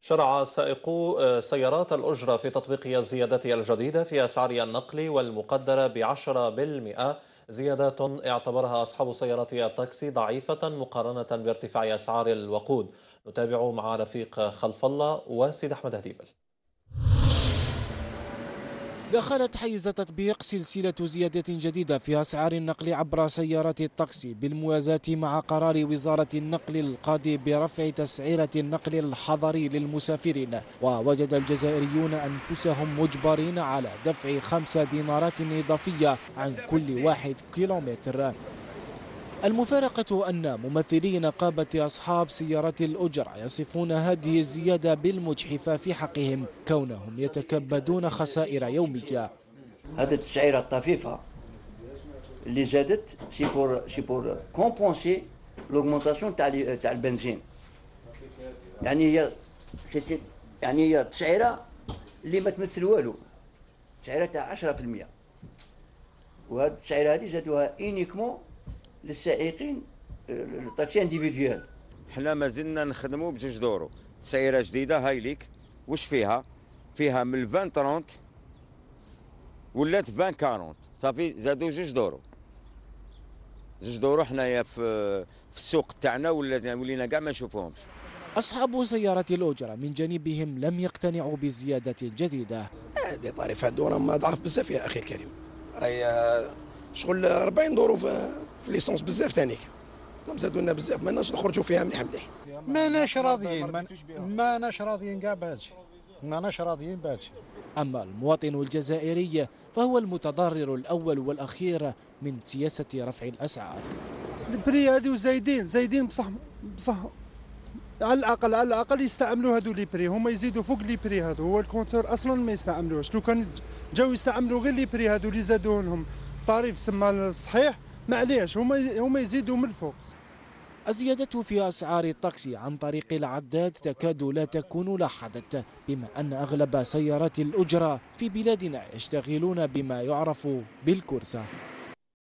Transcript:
شرع سائقو سيارات الأجرة في تطبيق الزيادات الجديدة في أسعار النقل والمقدرة ب10%، زيادات اعتبرها أصحاب سيارات التاكسي ضعيفة مقارنة بارتفاع أسعار الوقود. نتابع مع رفيق خلف الله وسيد أحمد هديبل. دخلت حيز تطبيق سلسلة زيادات جديدة في أسعار النقل عبر سيارات التاكسي بالموازاة مع قرار وزارة النقل القاضي برفع تسعيرة النقل الحضري للمسافرين. ووجد الجزائريون أنفسهم مجبرين على دفع 5 دينارات إضافية عن كل 1 كيلومتر. المفارقة أن ممثلي نقابة أصحاب سيارات الأجرة يصفون هذه الزيادة بالمجحفة في حقهم كونهم يتكبدون خسائر يومية. هذه التسعيرة الطفيفة اللي زادت سي بور كومبونسي لوغمونطاسيون تاع البنزين. يعني هي تسعيرة اللي ما تمثل والو، تسعيرة تاع 10%. وهذه التسعيرة هذه زادوها انيكمون للسائقين الطاكسي انديفيديوال. حنا مازلنا نخدموا بجوج دورو. تسعيره جديده هايليك واش فيها من 20 30 ولات 20 40 صافي زادوا جوج دورو حنايا في السوق تاعنا ولينا كاع ما نشوفوهمش. أصحاب سيارات الأجرة من جانبهم لم يقتنعوا بالزيادة الجديدة. هذه طريف الدورة ما ضعف بزاف يا أخي الكريم، راهي شغل 40 دورو في ليسونس بزاف تانيك، زادوا لنا بزاف ماناش نخرجوا فيها مليح. ماناش راضيين كاع بهادشي، ماناش راضيين بهادشي. أما المواطن الجزائري فهو المتضرر الأول والأخير من سياسة رفع الأسعار. البري هذو زايدين بصح على الاقل يستعملوا هذو لي بري، هما يزيدوا فوق لي بري هذو، هو الكونتور اصلا ما يستعملوش. لو كان جاو يستعملوا غير لي بري هذو اللي زادوا لهم طريف سما الصحيح، معليش هما يزيدوا من الفوق. الزيادة في أسعار التاكسي عن طريق العداد تكاد لا تكون لاحظت، بما أن أغلب سيارات الأجرة في بلادنا يشتغلون بما يعرف بالكرسة.